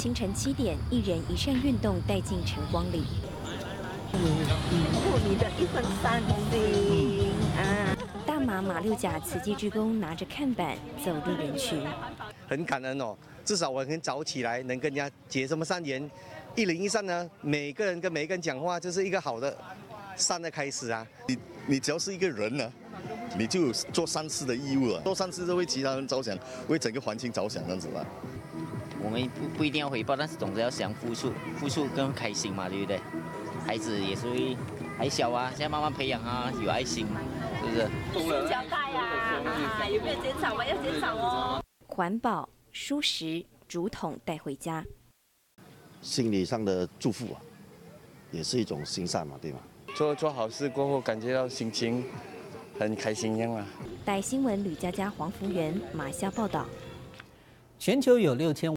清晨7点，1人1扇运动带进晨光里。 你的1分3厘啊！ 大马六甲慈济志工拿着看板走入人群， 很感恩哦，至少我很早起来，能跟人家结这么善缘。1零1善呢，每个人跟每个人讲话，就是一个好的善的开始啊。 你只要是一个人呢，你就有做善事的义务了。做善事是为其他人着想，为整个环境着想，这样子吧。 我们不一定要回报，但是总之要想付出更开心嘛，对不对？孩子也是会还小啊，现在慢慢培养啊，有爱心，是不是？ 塑胶袋啊，有没有减少？我要减少哦。 环保、蔬食、竹筒带回家， 心理上的祝福啊，也是一种行善嘛，对吗？ 做好事过后，感觉到心情很开心一样啊。 带新闻吕佳佳、黄福元马夏报道。 全球有6000